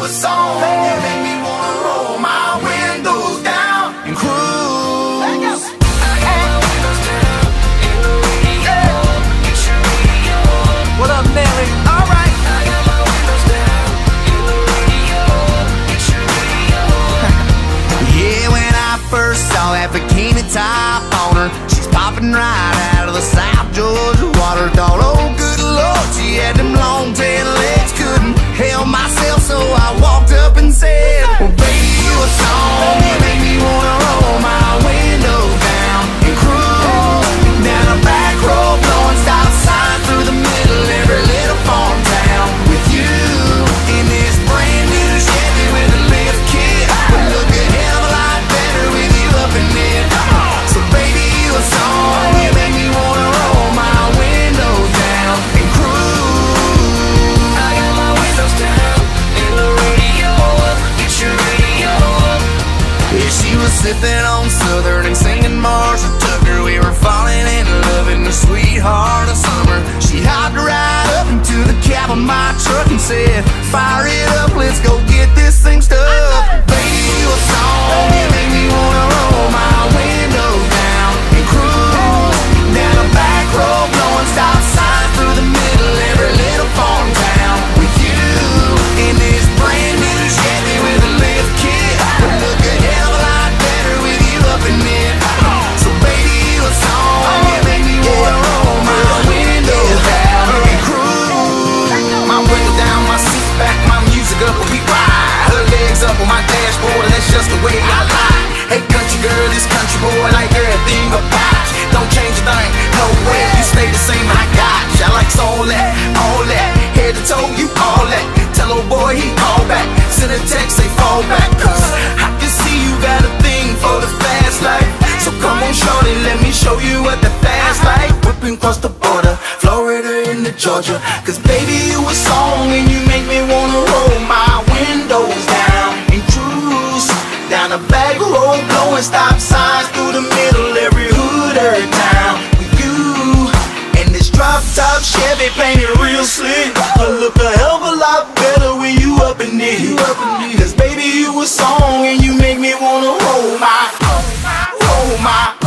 a song, you make me wanna roll my windows down and cruise. What up, Nelly? Alright. Yeah, when I first saw that bikini top on her, she's popping right out of the South Georgia water. Thought, oh good Lord, she had them long tan legs. Couldn't help myself, so I walked up and said, well baby, you a song, you make me wanna roll my windows down and cruise down a back road, blowing stop signs through the middle every little farm town with you in this brand new Chevy with a lift kit. Would look a hell of a lot better with you up in it. So baby, you a song, you make me wanna roll my windows down and cruise. I got my windows down and the radio up, get your radio up. Yeah, she was sipping on Southern and singing Marshall Tucker. We were falling in love in the sweetheart of summer. She hopped right up into the cab of my truck and said, fire it up, let's go get this thing stuck. Baby, you a song, you make me wanna roll my windows down and cruise down a back road, blowing stop signs through the middle every little farm town with you in this brand new Chevy with a lift kit. Would look a hell of a lot better with you up in it. So baby, you a song, you make me wanna roll my windows down and cruise. My window down, my seat back, my music up when we ride. Her legs up on my dashboard, and that's just the way I lie. Hey country girl, this country boy like everything about you. Don't change a thing, no way, you stay the same, I got you. I like all that, head to toe, you all that. Tell old boy he call back, send a text, say fall back. Cause I can see you got a thing for the fast life. So come on shorty, let me show you what the fast life. Whipping across the border, Florida into Georgia. Cause baby you a song and you make me wanna roll my windows down and cruise down a back road, blowing stop signs through the middle every hood, every town with you. And this drop top Chevy painted real slick, but look a hell of a lot better when you up in it. Cause baby you a song and you make me wanna roll my